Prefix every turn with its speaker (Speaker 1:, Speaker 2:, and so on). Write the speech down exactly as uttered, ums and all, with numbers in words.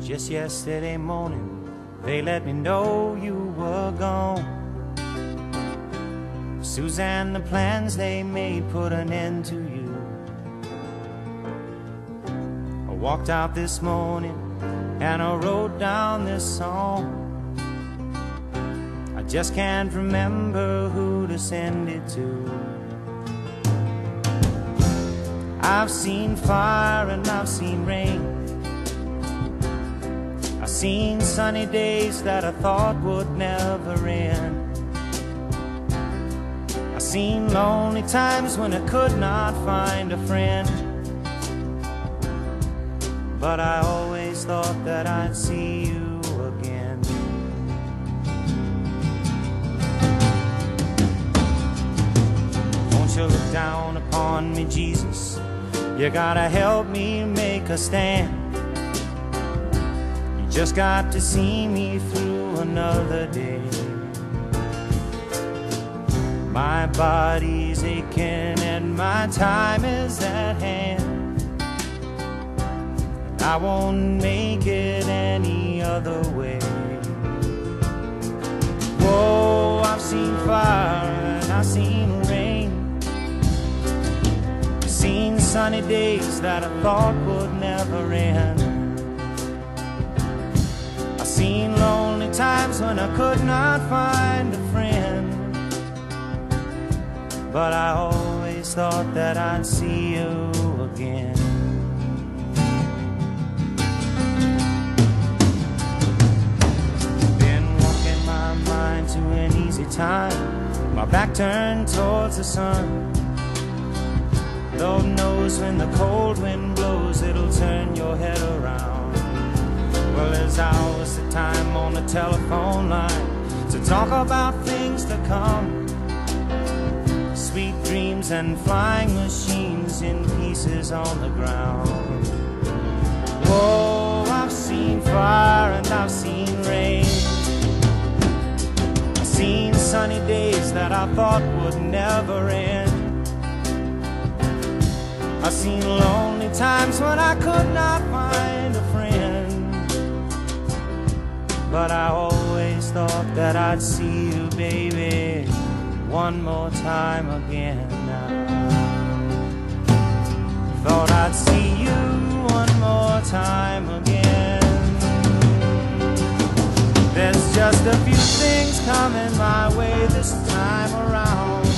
Speaker 1: Just yesterday morning, they let me know you were gone. Suzanne, the plans they made put an end to you. I walked out this morning and I wrote down this song. I just can't remember who to send it to. I've seen fire and I've seen rain. I've seen sunny days that I thought would never end. I've seen lonely times when I could not find a friend. But I always thought that I'd see you again. Won't you look down upon me, Jesus? You gotta help me make a stand. You just got to see me through another day. My body's aching and my time is at hand. I won't make it any other way. Whoa, I've seen fire and I've seen rain. Seen sunny days that I thought would never end. I've seen lonely times when I could not find a friend. But I always thought that I'd see you again. Been walking my mind to an easy time, my back turned towards the sun. Lord knows when the cold wind blows, it'll turn your head around. Well, there's hours of time on the telephone line to talk about things to come. Sweet dreams and flying machines in pieces on the ground. Whoa, I've seen fire and I've seen rain. I've seen sunny days that I thought would never end. I've seen lonely times when I could not find a friend. But I always thought that I'd see you, baby, one more time again now. Thought I'd see you one more time again. There's just a few things coming my way this time around.